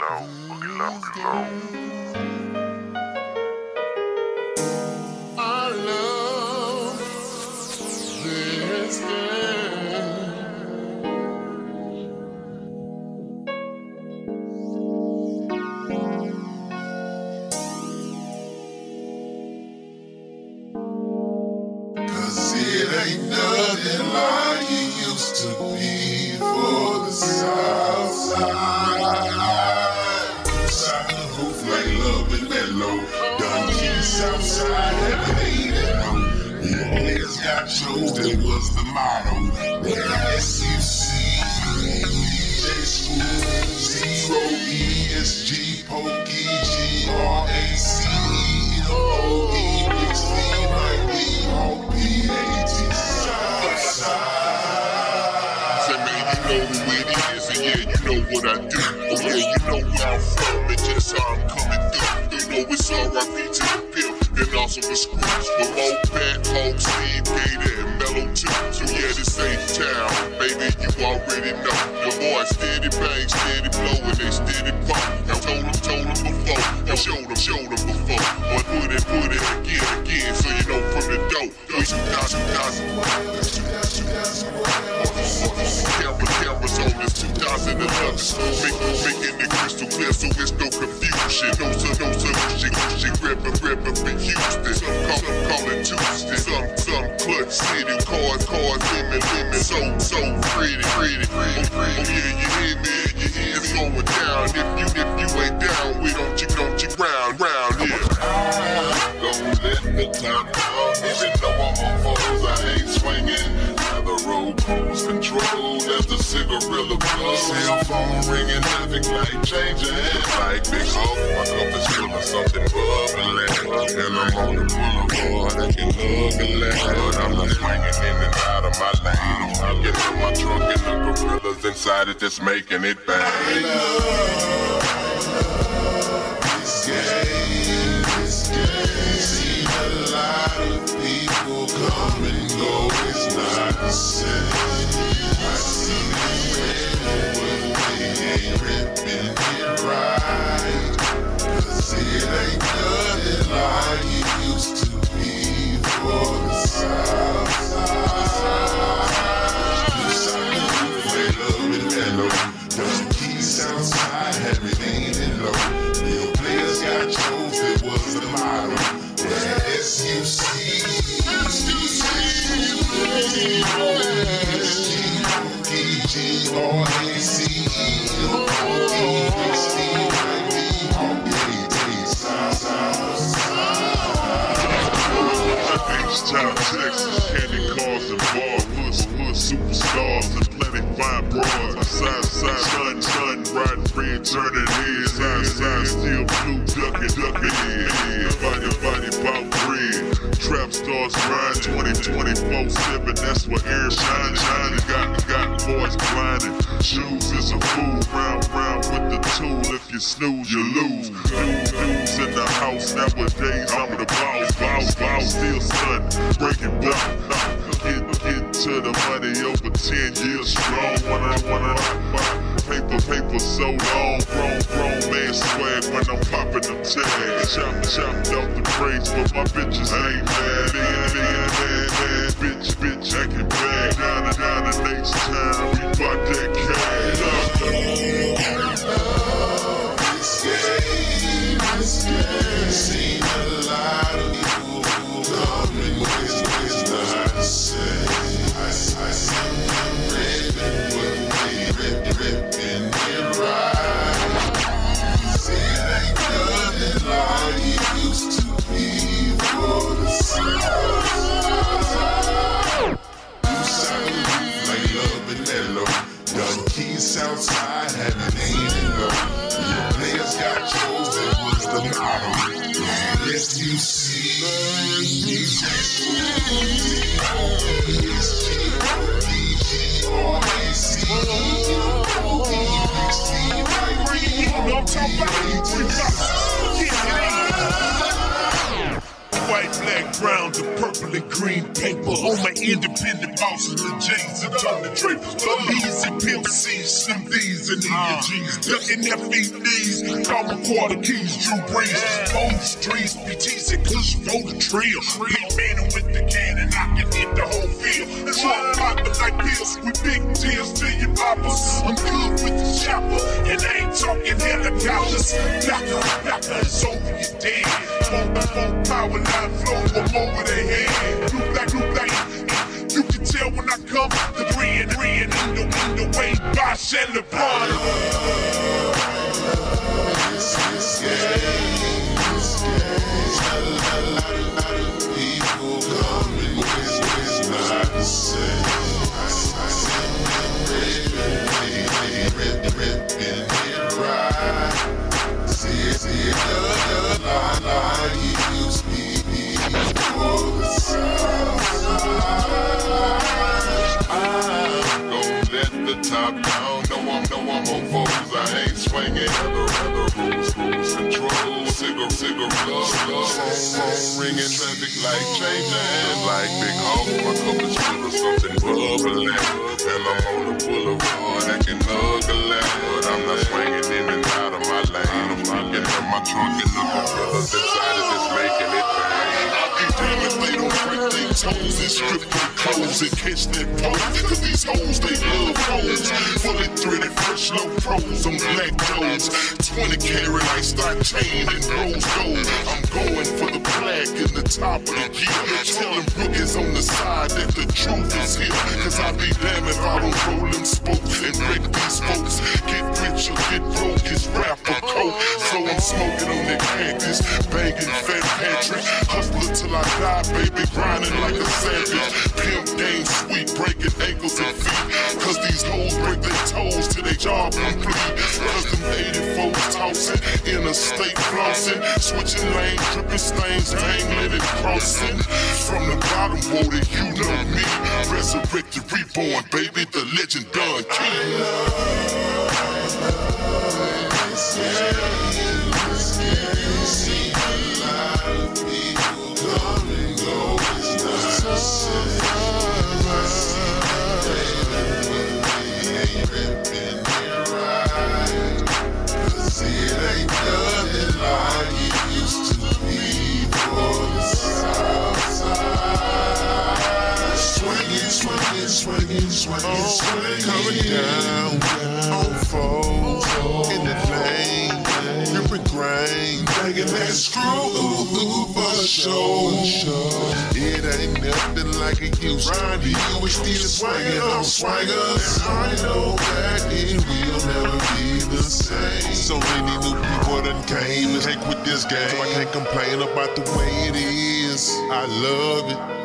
I love this game. Cause it ain't nothing like it used to be for the South Side. South the roof like love and mellow. Done Key Southside, heaven ain't it no. The players got chose, that was the motto. SUC, J School, 0 ESG, Pokey, GRAC, OE, Mixed might be all PAT. Southside. Say man, you know who it is, and yeah, you know what I do. Oh yeah, you know where I'm from, and just how I'm coming through. You know it's R.I.P. to the pimp, and also the screws. But Mo, Pat, Hulk, Steve, Gator, and Mellow too. So yeah, this ain't town, baby, you already know. Your boy steady bang, steady blow, and they steady pop. I told them before, I showed them before. But put it again, so you know from the dough. 2000. Cameras on this 2011. Making it crystal clear so there's no confusion. No solution. She reppin' for Houston. Some call it Tuesday. Some clutch city. Cars, women. So pretty. Oh yeah, you hear me? It's going down. If you ain't down, we don't you round here. Don't let the time come. Even though I'm on foes, I ain't swinging. The road cruise control as the cigarilla blows. Cell phone ringing, traffic light changing. Like Big Hawk, my cup is full of something bubbling. And I'm on the boulevard, I can hug a lad. I'm not swinging in and out of my lane. I get in my trunk and the gorillas inside it just making it bang. I love this game. Seen a lot of people come and go. It's not the same. I see them ready, but they ain't ripping it right. Cause it ain't nothing like it used to be for the South Side. Play love and mellow. Done Key Southside, heaven ain't it low. Real players got chose, it was the motto. SUC, H-Town, Texas, candy cars and bars, hood superstars and plenty fine bras. Side, sun, riding red, turning heads. Side, still blue, ducking head. Body, bout red. Trap stars grind 24/7. That's what air shine. Got boys blinding. Shoes is a fool. Round with the tool. If you snooze, you lose. Dudes in the house nowadays. I'm the boss. Still sun, breaking down. Getting to the money over 10 years strong. Paper so long. Grown man swag when I'm popping them tags. Chopped off the braids, but my bitches ain't mad. Man, bitch, acting bad. Down in H-Town, we bout that cash. This game, seen a lot of people coming, it's not the same. I see them ripping it right. It ain't nothing like it used to be for the South. You sound like love and mellow. Done Key Southside, heaven ain't it low. Your players got chose, that was the motto. Yes, you see. White, black, brown, the purple. purple and green paper. On my independent bosses, the J's and Tony Drapers. The Lees and Pimp C's, Slim D's and E&G's. Ducking FEDs, call my quarter keys, Drew Brees. On the streets, BT's and Kush roll the trail. Big man with the cannon, I can hit the whole field. Trump poppin' like pills with big deals to your poppers. I'm good with the chopper, and I ain't talking helicopters. Blocker is over your dead. Smoke power line flow, I'm over their head. Blue black. You can tell when I come, the three in the way, Bosh and LeBron. People coming with not the same. Ripping it right. See it, lie, you speak for the south side. I'm gon' let the top down. No, I'm on foes. I ain't swinging. Other rules control. Cigarette, phone ringing, traffic light changing. Like Big Hawk, my cup is full of something bubbling. And I'm on the boulevard acting ugly. But I'm not swinging in and out of my lane. I'm looking at my trunk and looking brothers inside of this making it bang. I'll be damn if they don't break their toes and strip their clothes and catch that pose. Cause these hoes, they love hoes. Fully threaded, fresh, low pros on black doors. 20 karat lifestyle chain and rose gold. I'm going for the black in the top of the gear. Telling rookies on the side that the truth is here. Cause I be damn if I don't roll them spokes and break these folks. Get rich or get broke, it's rap or coke. So I'm smoking on that cactus, banging fat Patrick. Hustler till I die, baby, grinding like a savage. Pimp game sweet, breaking ankles and feet. Cause these hoes break their toes till they job complete. Cause them 84s tossing, interstate flossing, switching lanes, dripping stains, dangling and crossing. From the bottom water, you know me. Resurrected, reborn, baby, the legend done king. See a lot of people come and go. It's not the same. Ripping it right. Cause it ain't nothing like it used to be for the south side. Swinging. Coming down on foes in the lane. Ripping grain, banging that screw for sure. It ain't nothing like it used to be. We still swinging on swingers. I know that it will never be the same. So many new people done came and heck with this game. So I can't complain about the way it is. I love it.